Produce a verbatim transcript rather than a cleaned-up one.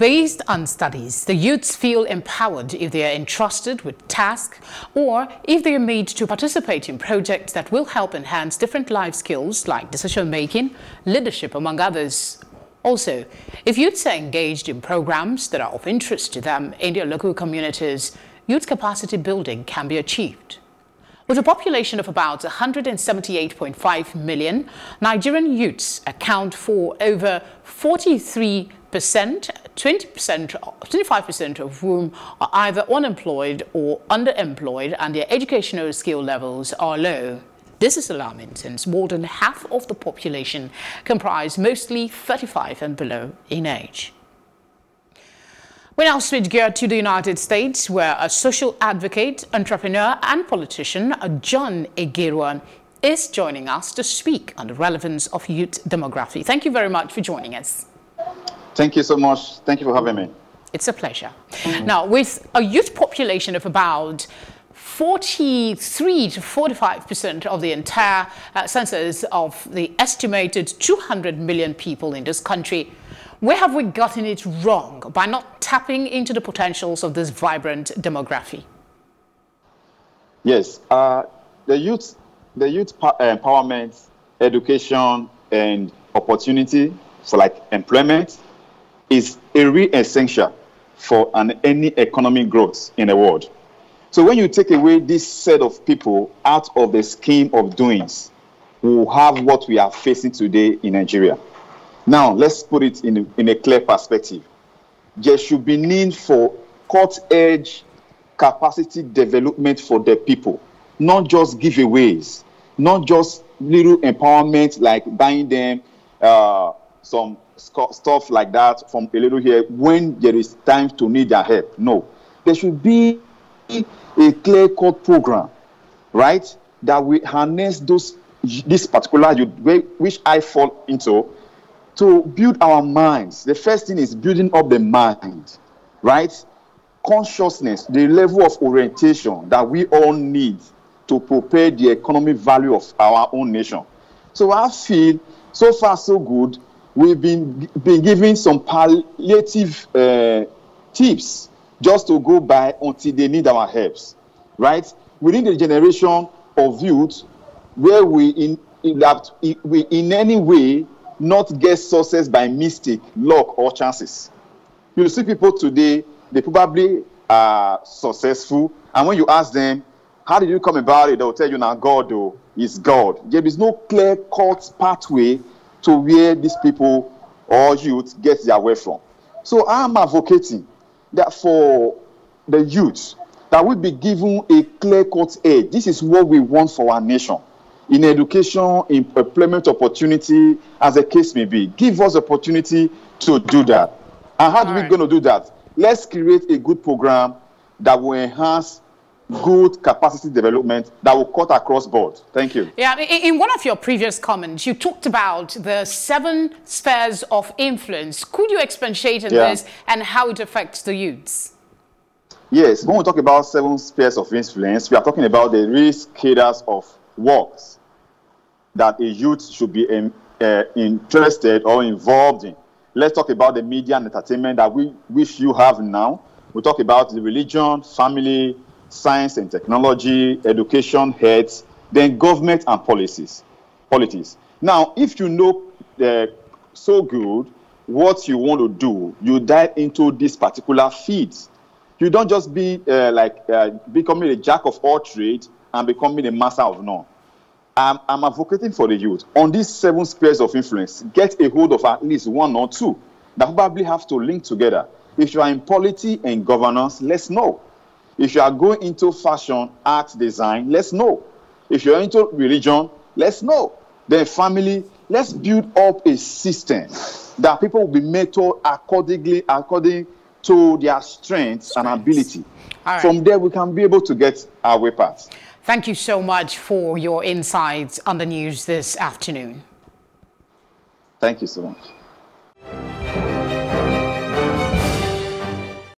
based on studies, the youths feel empowered if they are entrusted with tasks or if they are made to participate in projects that will help enhance different life skills like decision-making, leadership, among others. Also, if youths are engaged in programs that are of interest to them in their local communities, youth capacity building can be achieved. With a population of about one hundred seventy-eight point five million, Nigerian youths account for over forty-three percent, twenty percent, twenty-five percent of whom are either unemployed or underemployed, and their educational skill levels are low. This is alarming since more than half of the population comprise mostly thirty-five and below in age. We now switch gear to the United States, where a social advocate, entrepreneur and politician, John Egeruan, is joining us to speak on the relevance of youth demography. Thank you very much for joining us. Thank you so much. Thank you for having me. It's a pleasure. Mm-hmm. Now, with a youth population of about forty-three to forty-five percent of the entire uh, census of the estimated two hundred million people in this country, where have we gotten it wrong by not tapping into the potentials of this vibrant demography? Yes, uh, the youth, the youth empowerment, education, and opportunity for like employment is a real essential for an, any economic growth in the world. So when you take away this set of people out of the scheme of doings, we will have what we are facing today in Nigeria. Now, let's put it in a, in a clear perspective. There should be need for cut-edge capacity development for the people, not just giveaways, not just little empowerment like buying them uh, some stuff like that from a little here when there is time to need their help. No, there should be a clear-cut program, right, that will harness those this particular youth, which I fall into, to build our minds. The first thing is building up the mind, right? Consciousness, the level of orientation that we all need to prepare the economic value of our own nation. So I feel, so far so good, we've been, been given some palliative uh, tips just to go by until they need our helps, right? Within the generation of youth, where we in, in, we in any way not get success by mistake, luck, or chances. You see people today, they probably are successful, and when you ask them, how did you come about it, they'll tell you, now God, though, is God. There is no clear-cut pathway to where these people or youth get their way from. So I'm advocating that for the youth, that we be given a clear-cut edge. This is what we want for our nation. In education, in employment opportunity, as the case may be. Give us opportunity to do that. And how are we going to do that? Let's create a good program that will enhance good capacity development that will cut across board. Thank you. Yeah, in one of your previous comments, you talked about the seven spheres of influence. Could you expatiate on yeah. this and how it affects the youths? Yes, when we talk about seven spheres of influence, we are talking about the risk cadres of works that a youth should be in, uh, interested or involved in. Let's talk about the media and entertainment that we wish you have now. We talk about the religion, family, science and technology, education, health, then government and policies, politics. Now, if you know uh, so good what you want to do, you dive into this particular fields. You don't just be uh, like uh, becoming a jack of all trades and becoming a master of none. I'm, I'm advocating for the youth. On these seven spheres of influence, get a hold of at least one or two that probably have to link together. If you are in polity and governance, let's know. If you are going into fashion, art, design, let's know. If you're into religion, let's know. Then family, let's build up a system that people will be mentored accordingly, according to their strengths, strengths. and ability. Right. From there, we can be able to get our way path. Thank you so much for your insights on the news this afternoon. Thank you so much.